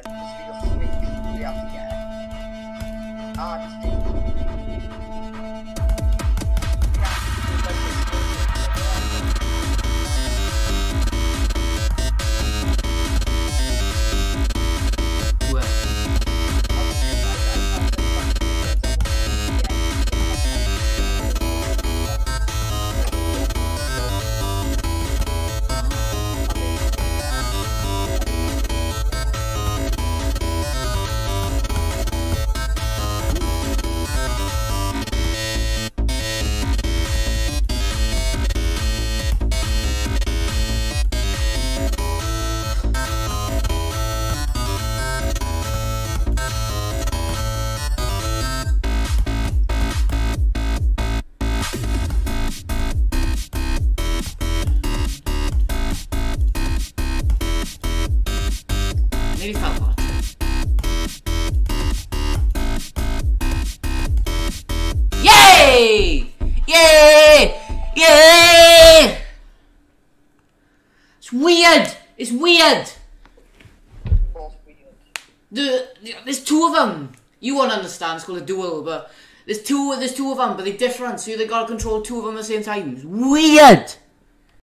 get this big of thing we have to get. Just do. Nearly fell apart. Yay! Yay! Yay! It's weird. It's weird. What's weird? There's two of them. You won't understand. It's called a duel, but there's two of them, but they're different. So they gotta control two of them at the same time. It's weird.